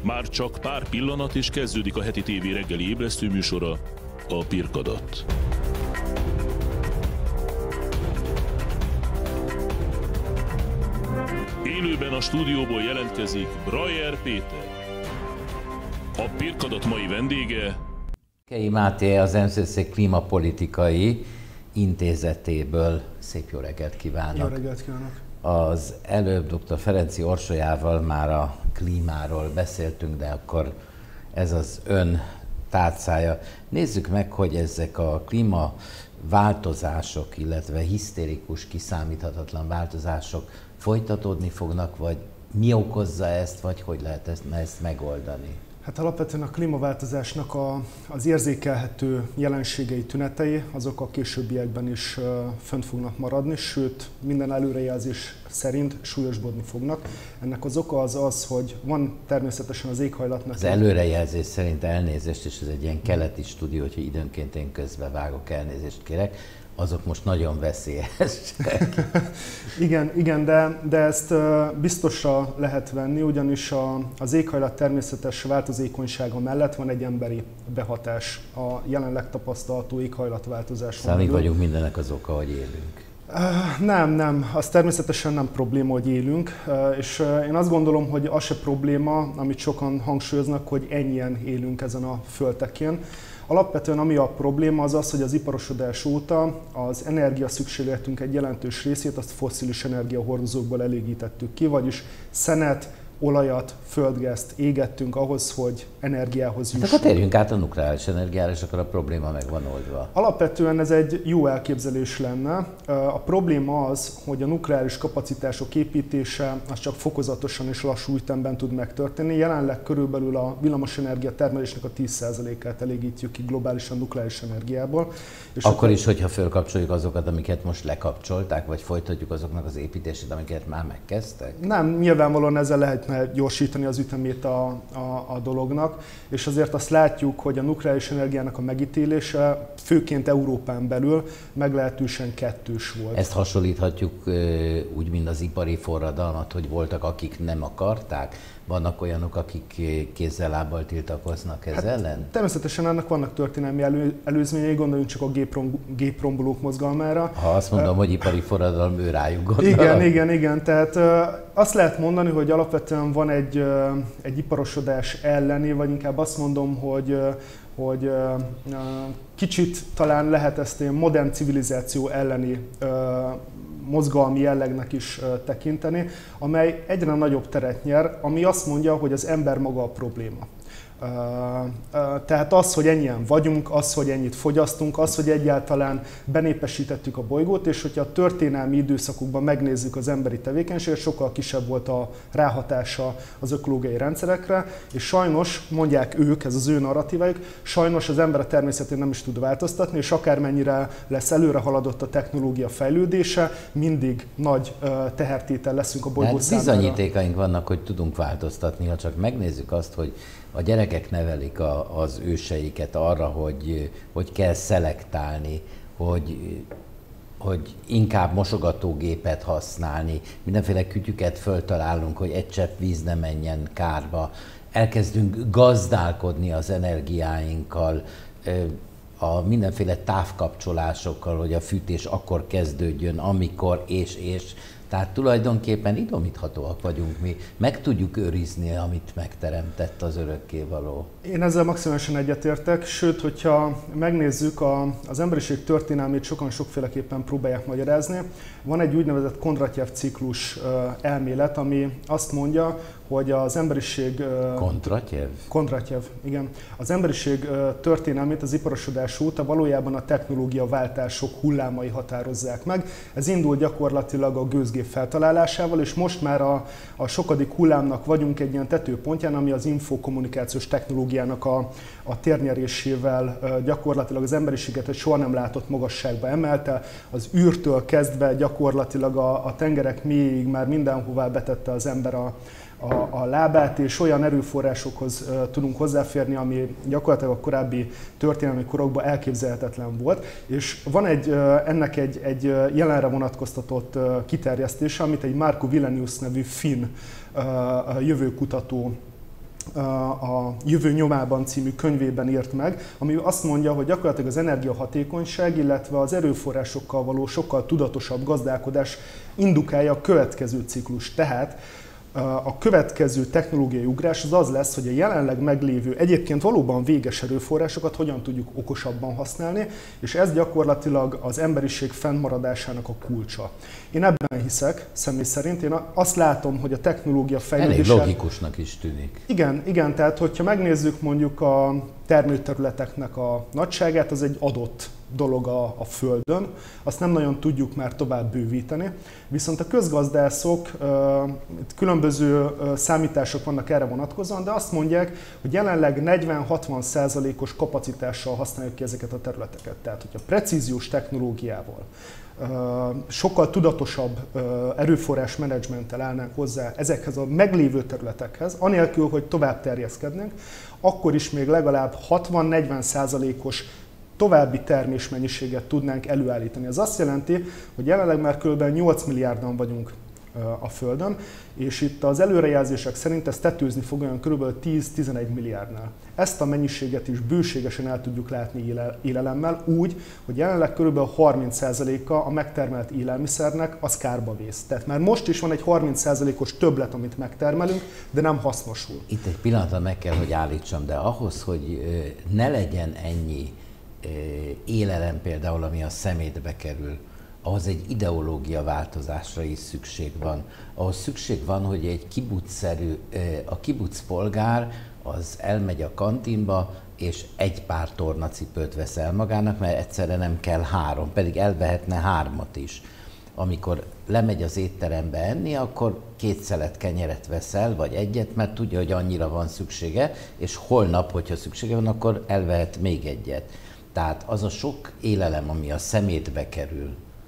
Már csak pár pillanat és kezdődik a heti tévé reggeli ébresztő műsora, a Pirkadat. Élőben a stúdióból jelentkezik Brajer Péter. A Pirkadat mai vendége Kei Máté, az MSZSZ klímapolitikai intézetéből. Szép jó reggelt kívánok! Jó reggelt kívánok! Az előbb dr. Ferenczy Orsolyával már a klímáról beszéltünk, de akkor ez az ön tárcája. Nézzük meg, hogy ezek a klímaváltozások, illetve hisztérikus, kiszámíthatatlan változások folytatódni fognak, vagy mi okozza ezt, vagy hogy lehet ezt megoldani? Hát alapvetően a klímaváltozásnak az érzékelhető jelenségei, tünetei, azok a későbbiekben is fönt fognak maradni, sőt minden előrejelzés szerint súlyosbodni fognak. Ennek az oka az, hogy van természetesen az éghajlatnak... Az előrejelzés szerint, elnézést, és ez egy ilyen keleti stúdió, hogy időnként én közbevágok, elnézést kérek, azok most nagyon veszélyesek. Igen, de ezt biztosra lehet venni, ugyanis az éghajlat természetes változékonysága mellett van egy emberi behatás a jelenleg tapasztalható éghajlatváltozáson. Szóval mi vagyunk mindennek az oka, hogy élünk. Nem, az természetesen nem probléma, hogy élünk, és én azt gondolom, hogy az se probléma, amit sokan hangsúlyoznak, hogy ennyien élünk ezen a földtekén. Alapvetően ami a probléma az, hogy az iparosodás óta az energia szükségletünk egy jelentős részét azt fosszilis energiahordozókból elégítettük ki, vagyis szenet, olajat, földgázt égettünk ahhoz, hogy energiához jussunk. Hát akkor térjünk át a nukleáris energiára, és akkor a probléma meg van oldva. Alapvetően ez egy jó elképzelés lenne. A probléma az, hogy a nukleáris kapacitások építése az csak fokozatosan és lassú ütemben tud megtörténni. Jelenleg körülbelül a villamosenergia termelésnek a 10%-át elégítjük ki globálisan nukleáris energiából. És akkor is, hogyha fölkapcsoljuk azokat, amiket most lekapcsolták, vagy folytatjuk azoknak az építését, amiket már megkezdtek? Nem, nyilvánvalóan ezzel lehetne gyorsítani az ütemét a dolognak, és azért azt látjuk, hogy a nukleáris energiának a megítélése főként Európán belül meglehetősen kettős volt. Ezt hasonlíthatjuk úgy, mint az ipari forradalmat, hogy voltak, akik nem akarták, vannak olyanok, akik kézzel-lábbal tiltakoznak ez ellen? Természetesen ennek vannak történelmi előzményei, gondoljunk csak a géprombolók mozgalmára. Ha azt mondom, hogy ipari forradalom, ő rájuk gondolom. Igen. Tehát azt lehet mondani, hogy alapvetően van egy iparosodás elleni, vagy inkább azt mondom, hogy kicsit talán lehet ezt egy modern civilizáció elleni mozgalmi jellegnek is tekinteni, amely egyre nagyobb teret nyer, ami azt mondja, hogy az ember maga a probléma. Tehát az, hogy ennyien vagyunk, az, hogy ennyit fogyasztunk, az, hogy egyáltalán benépesítettük a bolygót, és hogyha a történelmi időszakokban megnézzük az emberi tevékenységet, sokkal kisebb volt a ráhatása az ökológiai rendszerekre, és sajnos, mondják ők, ez az ő narratívájuk, sajnos az ember a természetén nem is tud változtatni, és akármennyire lesz előre haladott a technológia fejlődése, mindig nagy tehertétel leszünk a bolygó számára. Bizonyítékaink vannak, hogy tudunk változtatni, ha csak megnézzük azt, hogy a gyerekek nevelik az őseiket arra, hogy kell szelektálni, hogy inkább mosogatógépet használni, mindenféle kütyüket föltalálunk, hogy egy csepp víz ne menjen kárba. Elkezdünk gazdálkodni az energiáinkkal, a mindenféle távkapcsolásokkal, hogy a fűtés akkor kezdődjön, amikor és. Tehát tulajdonképpen idomíthatóak vagyunk mi, meg tudjuk őrizni, amit megteremtett az örökkévaló. Én ezzel maximálisan egyetértek, sőt, hogyha megnézzük az emberiség történelmét, sokan sokféleképpen próbálják magyarázni. Van egy úgynevezett Kondratyev ciklus elmélet, ami azt mondja, hogy az emberiség... Kondratyev, igen. Az emberiség történelmét az iparosodás óta valójában a technológiaváltások hullámai határozzák meg. Ez indul gyakorlatilag a gőzgép feltalálásával, és most már a sokadik hullámnak vagyunk egy ilyen tetőpontján, ami az infokommunikációs technológiának a térnyerésével gyakorlatilag az emberiséget egy soha nem látott magasságba emelte. Az űrtől kezdve gyakorlatilag a tengerek mélyéig már mindenhová betette az ember a lábát, és olyan erőforrásokhoz tudunk hozzáférni, ami gyakorlatilag a korábbi történelmi korokban elképzelhetetlen volt. És van ennek egy jelenre vonatkoztatott kiterjesztése, amit egy Markku Vilenius nevű finn jövőkutató a Jövő nyomában című könyvében írt meg, ami azt mondja, hogy gyakorlatilag az energiahatékonyság, illetve az erőforrásokkal való sokkal tudatosabb gazdálkodás indukálja a következő ciklus. Tehát a következő technológiai ugrás az lesz, hogy a jelenleg meglévő, egyébként valóban véges erőforrásokat hogyan tudjuk okosabban használni, és ez gyakorlatilag az emberiség fennmaradásának a kulcsa. Én ebben hiszek, személy szerint. Én azt látom, hogy a technológia fejlődése... Elég logikusnak is tűnik. Igen, tehát hogyha megnézzük mondjuk a termőterületeknek a nagyságát, az egy adott dolog a Földön, azt nem nagyon tudjuk már tovább bővíteni, viszont a közgazdászok, különböző számítások vannak erre vonatkozóan, de azt mondják, hogy jelenleg 40-60%-os kapacitással használjuk ki ezeket a területeket. Tehát, hogyha precíziós technológiával, sokkal tudatosabb erőforrás menedzsmenttel állnánk hozzá ezekhez a meglévő területekhez, anélkül, hogy tovább terjeszkednénk, akkor is még legalább 60-40%-os további termésmennyiséget tudnánk előállítani. Ez azt jelenti, hogy jelenleg már kb. 8 milliárdan vagyunk a Földön, és itt az előrejelzések szerint ez tetőzni fog olyan kb. 10-11 milliárdnál. Ezt a mennyiséget is bőségesen el tudjuk látni élelemmel úgy, hogy jelenleg kb. 30%-a a megtermelt élelmiszernek az kárba vész. Tehát már most is van egy 30%-os többlet, amit megtermelünk, de nem hasznosul. Itt egy pillanatra meg kell, hogy állítsam, de ahhoz, hogy ne legyen ennyi élelem például, ami a szemétbe kerül, ahhoz egy ideológia változásra is szükség van. Ahhoz szükség van, hogy egy a kibuc polgár az elmegy a kantinba, és egy pár tornacipőt vesz el magának, mert egyszerre nem kell 3, pedig elvehetne 3 is. Amikor lemegy az étterembe enni, akkor 2 szelet kenyeret vesz el, vagy egyet, mert tudja, hogy annyira van szüksége, és holnap, hogyha szüksége van, akkor elvehet még egyet. Tehát az a sok élelem, ami a szemétbe kerül,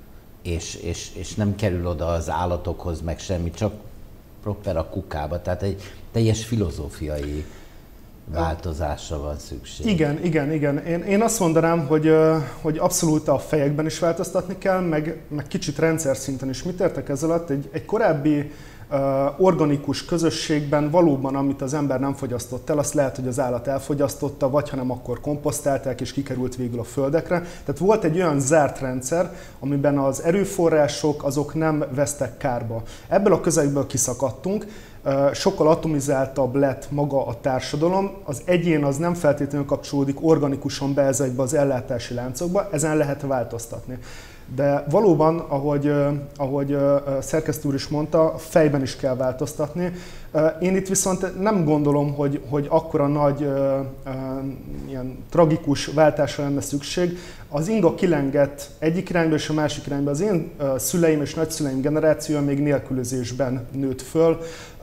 és nem kerül oda az állatokhoz, meg semmi, csak proper a kukába. Tehát egy teljes filozófiai változásra van szükség. Igen. Én azt mondanám, hogy abszolút a fejekben is változtatni kell, meg kicsit rendszer szinten is. Mit értek ez alatt? Egy korábbi organikus közösségben valóban, amit az ember nem fogyasztott el, azt lehet, hogy az állat elfogyasztotta, vagy ha nem, akkor komposztálták, és kikerült végül a földekre. Tehát volt egy olyan zárt rendszer, amiben az erőforrások azok nem vesztek kárba. Ebből a közegből kiszakadtunk, sokkal atomizáltabb lett maga a társadalom, az egyén az nem feltétlenül kapcsolódik organikusan be ezekbe az ellátási láncokba, ezen lehet változtatni. De valóban, ahogy szerkesztő úr is mondta, fejben is kell változtatni. Én itt viszont nem gondolom, hogy akkora nagy ilyen tragikus váltásra lenne szükség. Az inga kilengett egyik irányba és a másik irányba. Az én szüleim és nagyszüleim generációja még nélkülözésben nőtt föl.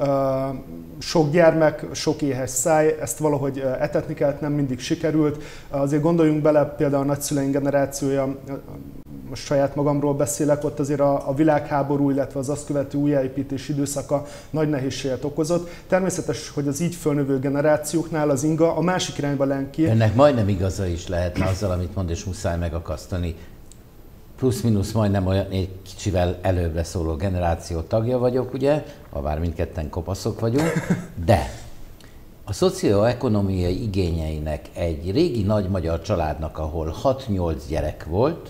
Sok gyermek, sok éhes száj, ezt valahogy etetni kellett, nem mindig sikerült. Azért gondoljunk bele, például a nagyszüleim generációja, most saját magamról beszélek, ott azért a világháború, illetve az azt követő újjáépítés időszaka nagy nehézséget okozott. Természetes, hogy az így fölnövő generációknál az inga a másik irányba len ki. Ennek majdnem igaza is lehetne azzal, amit mond, és muszáj megakasztani. Plusz-minusz majdnem olyan egy kicsivel előbbre szóló generáció tagja vagyok, ugye, ha bár mindketten kopaszok vagyunk, de a szocioekonomiai igényeinek egy régi nagy magyar családnak, ahol 6-8 gyerek volt,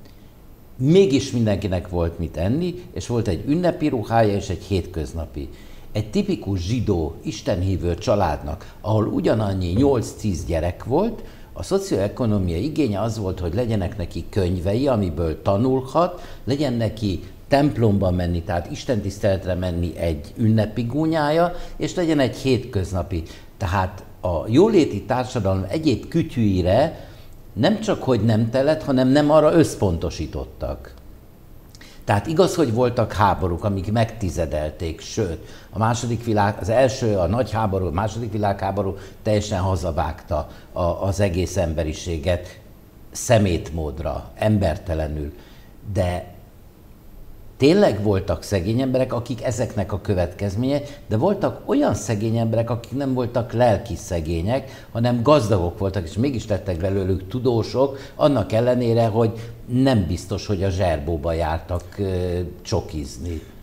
mégis mindenkinek volt mit enni, és volt egy ünnepi ruhája és egy hétköznapi. Egy tipikus zsidó, istenhívő családnak, ahol ugyanannyi 8-10 gyerek volt, a szocioekonomiai igénye az volt, hogy legyenek neki könyvei, amiből tanulhat, legyen neki templomba menni, tehát istentiszteletre menni egy ünnepi gúnyája, és legyen egy hétköznapi. Tehát a jóléti társadalom egyéb kütyűire nem csak, hogy nem telett, hanem nem arra összpontosítottak. Tehát igaz, hogy voltak háborúk, amik megtizedelték, sőt, az első, a nagy háború, a második világháború teljesen hazavágta az egész emberiséget szemétmódra, embertelenül. De tényleg voltak szegény emberek, akik ezeknek a következménye, de voltak olyan szegény emberek, akik nem voltak lelki szegények, hanem gazdagok voltak, és mégis lettek belőlük tudósok, annak ellenére, hogy nem biztos, hogy a zserbóba jártak csokizni.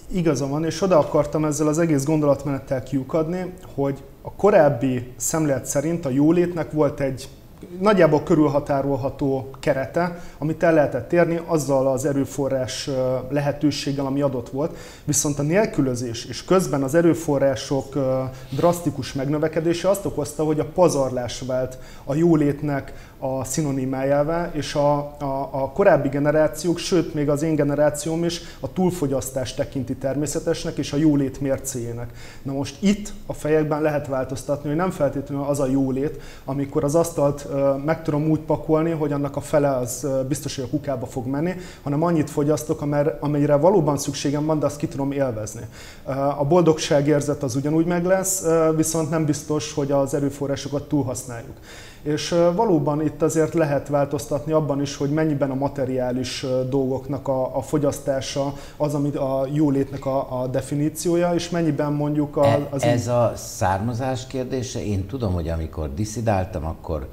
Igaza van, és oda akartam ezzel az egész gondolatmenettel kiukadni, hogy a korábbi szemlélet szerint a jólétnek volt egy nagyjából körülhatárolható kerete, amit el lehetett érni azzal az erőforrás lehetőséggel, ami adott volt. Viszont a nélkülözés és közben az erőforrások drasztikus megnövekedése azt okozta, hogy a pazarlás vált a jólétnek a szinonimájává, és a korábbi generációk, sőt még az én generációm is a túlfogyasztást tekinti természetesnek és a jólét mércéjének. Na most itt a fejekben lehet változtatni, hogy nem feltétlenül az a jólét, amikor az asztalt meg tudom úgy pakolni, hogy annak a fele az biztos, hogy a kukába fog menni, hanem annyit fogyasztok, amennyire valóban szükségem van, de azt ki tudom élvezni. A boldogságérzet az ugyanúgy meg lesz, viszont nem biztos, hogy az erőforrásokat túlhasználjuk. És valóban itt azért lehet változtatni abban is, hogy mennyiben a materiális dolgoknak a fogyasztása az, ami a jólétnek a definíciója, és mennyiben mondjuk az... Ez a származás kérdése, én tudom, hogy amikor diszidáltam, akkor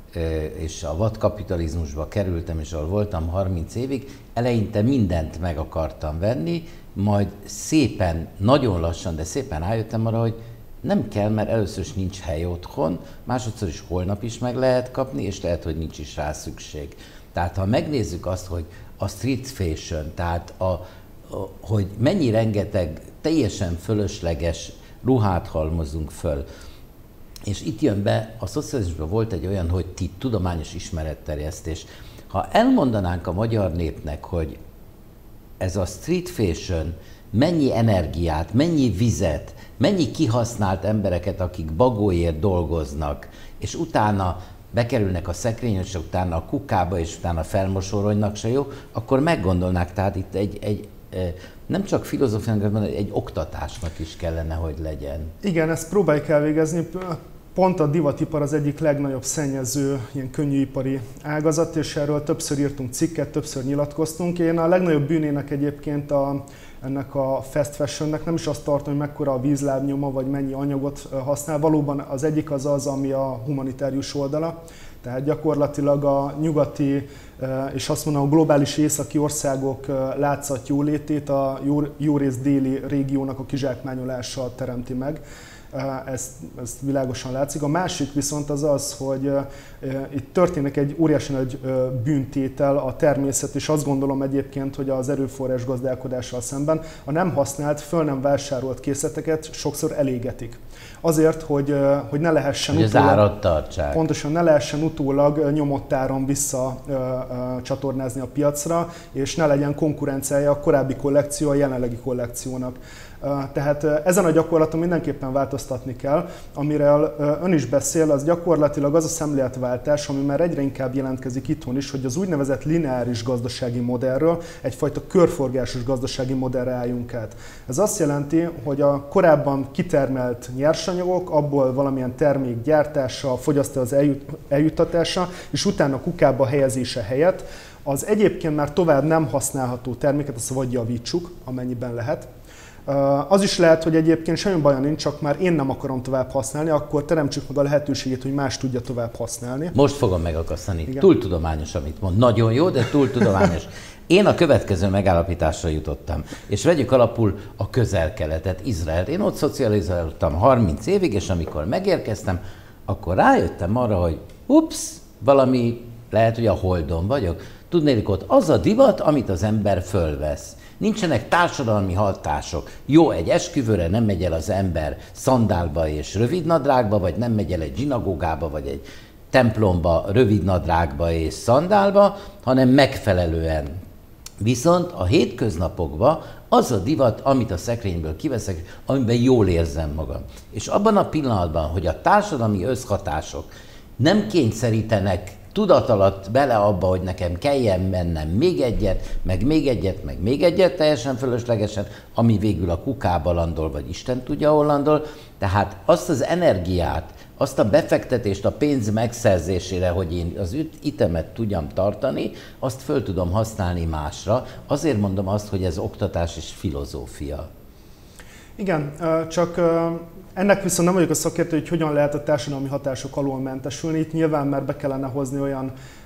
és a vadkapitalizmusba kerültem, és ahol voltam 30 évig, eleinte mindent meg akartam venni, majd szépen, nagyon lassan, de szépen rájöttem arra, hogy nem kell, mert először is nincs hely otthon, másodszor is holnap is meg lehet kapni, és lehet, hogy nincs is rá szükség. Tehát ha megnézzük azt, hogy a street fashion, tehát hogy mennyi rengeteg teljesen fölösleges ruhát halmozunk föl, és itt jön be, a szocializmusban volt egy olyan, hogy tudományos ismeretterjesztés. Ha elmondanánk a magyar népnek, hogy ez a street fashion mennyi energiát, mennyi vizet, mennyi kihasznált embereket, akik bagóért dolgoznak, és utána bekerülnek a szekrénybe, és utána a kukába, és utána felmosoronynak se jó, akkor meggondolnák, tehát itt egy nem csak filozófiának, hanem egy oktatásnak is kellene, hogy legyen. Igen, ezt próbáljuk elvégezni. Pont a divatipar az egyik legnagyobb szennyező ilyen könnyűipari ágazat, és erről többször írtunk cikket, többször nyilatkoztunk. Én a legnagyobb bűnének egyébként ennek a fast fashionnek nem is azt tartom, hogy mekkora a vízlábnyoma, vagy mennyi anyagot használ. Valóban az egyik az, ami a humanitárius oldala. Tehát gyakorlatilag a nyugati és azt mondom, a globális északi országok látszat jólétét a jó rész déli régiónak a kizsákmányolása teremti meg. Ez világosan látszik. A másik viszont az, hogy itt történik egy óriási nagy bűntétel a természet, és azt gondolom egyébként, hogy az erőforrás gazdálkodással szemben a nem használt, föl nem vásárolt készleteket sokszor elégetik. Azért, hogy ne lehessen pontosan ne lehessen utólag nyomott áron visszacsatornázni a piacra, és ne legyen konkurenciája a korábbi kollekció a jelenlegi kollekciónak. Tehát ezen a gyakorlaton mindenképpen változtatni kell, amiről ön is beszél, az gyakorlatilag az a szemléletváltás, ami már egyre inkább jelentkezik itthon is, hogy az úgynevezett lineáris gazdasági modellről egyfajta körforgásos gazdasági modellre álljunk át. Ez azt jelenti, hogy a korábban kitermelt nyersanyagok, abból valamilyen termék gyártása, fogyasztóhoz eljuttatása, és utána kukába helyezése helyett az egyébként már tovább nem használható terméket, azt vagy javítsuk, amennyiben lehet. Az is lehet, hogy egyébként semmi baja nincs, csak már én nem akarom tovább használni, akkor teremtsük meg a lehetőségét, hogy más tudja tovább használni. Most fogom megakasztani. Túl tudományos, amit mond. Nagyon jó, de túl tudományos. Én a következő megállapításra jutottam, és vegyük alapul a Közel-Keletet, Izraelt. Én ott szocializáltam 30 évig, és amikor megérkeztem, akkor rájöttem arra, hogy valami, lehet, hogy a Holdon vagyok. Tudnélik, ott az a divat, amit az ember fölvesz. Nincsenek társadalmi hatások. Jó, egy esküvőre nem megy el az ember szandálba és rövidnadrágba, vagy nem megy el egy zsinagógába, vagy egy templomba rövidnadrágba és szandálba, hanem megfelelően. Viszont a hétköznapokban az a divat, amit a szekrényből kiveszek, amiben jól érzem magam. És abban a pillanatban, hogy a társadalmi összhatások nem kényszerítenek tudat alatt bele abba, hogy nekem kelljen mennem még egyet, meg még egyet, teljesen fölöslegesen, ami végül a kukába landol, vagy Isten tudja, hol landol. Tehát azt az energiát, azt a befektetést a pénz megszerzésére, hogy én az itemet tudjam tartani, azt föl tudom használni másra. Azért mondom azt, hogy ez oktatás és filozófia. Igen, csak ennek viszont nem vagyok a szakértő, hogy hogyan lehet a társadalmi hatások alól mentesülni. Itt nyilván már be kellene hozni olyan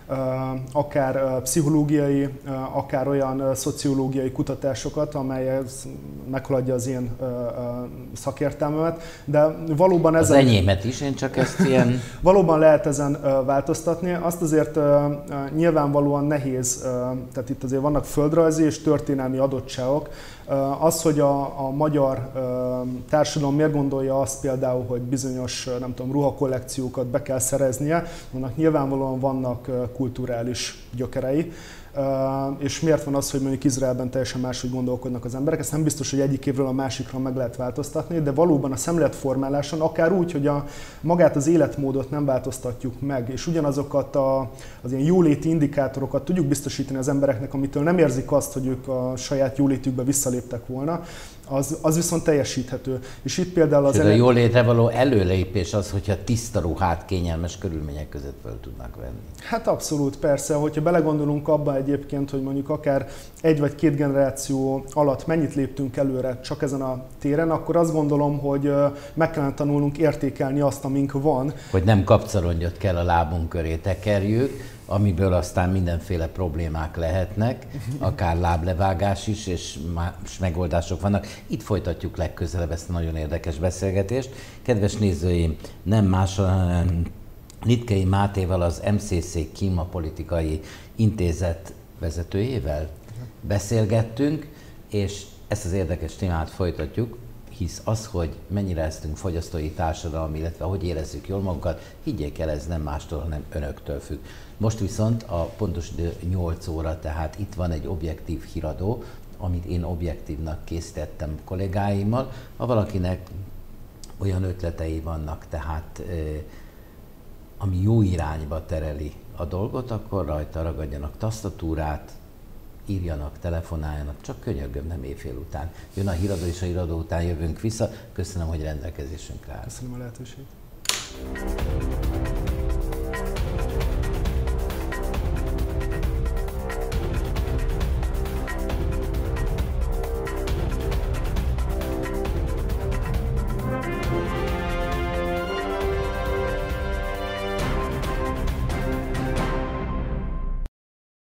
akár pszichológiai, akár olyan szociológiai kutatásokat, amely meghaladja az én szakértelmemet, de valóban az enyémet is, én csak ezt ilyen... Valóban lehet ezen változtatni, azt azért nyilvánvalóan nehéz, tehát itt azért vannak földrajzi és történelmi adottságok. Az, hogy a magyar társadalom miért gondolja azt például, hogy bizonyos, nem tudom, ruhakollekciókat be kell szereznie, annak nyilvánvalóan vannak kulturális gyökerei. És miért van az, hogy mondjuk Izraelben teljesen máshogy gondolkodnak az emberek. Ezt nem biztos, hogy egyik évről a másikra meg lehet változtatni, de valóban a szemléletformáláson, akár úgy, hogy magát az életmódot nem változtatjuk meg, és ugyanazokat az ilyen jóléti indikátorokat tudjuk biztosítani az embereknek, amitől nem érzik azt, hogy ők a saját jólétükbe visszaléptek volna, az viszont teljesíthető. És itt például a jólétre való előlépés az, hogyha tiszta ruhát kényelmes körülmények között fel tudnak venni. Hát abszolút, persze. Hogyha belegondolunk abba egyébként, hogy mondjuk akár egy vagy két generáció alatt mennyit léptünk előre csak ezen a téren, akkor azt gondolom, hogy meg kellene tanulnunk értékelni azt, amink van. Hogy nem kapcarongyot kell a lábunk köré tekerjük, amiből aztán mindenféle problémák lehetnek, akár láblevágás is, és más megoldások vannak. Itt folytatjuk legközelebb ezt a nagyon érdekes beszélgetést. Kedves nézőim, nem más, hanem Litkei Mátéval, az MCC Klíma Politikai Intézet vezetőjével beszélgettünk, és ezt az érdekes témát folytatjuk, hisz az, hogy mennyire leszünk fogyasztói társadalom, illetve hogy érezzük jól magunkat, higgyék el, ez nem mástól, hanem önöktől függ. Most viszont a pontos idő 8 óra, tehát itt van egy objektív híradó, amit én objektívnak készítettem kollégáimmal. Ha valakinek olyan ötletei vannak, tehát ami jó irányba tereli a dolgot, akkor rajta ragadjanak tasztatúrát, írjanak, telefonáljanak, csak könyörgöm, nem éjfél után. Jön a híradó, és a híradó után jövünk vissza. Köszönöm, hogy rendelkezésünkre áll. Köszönöm a lehetőséget.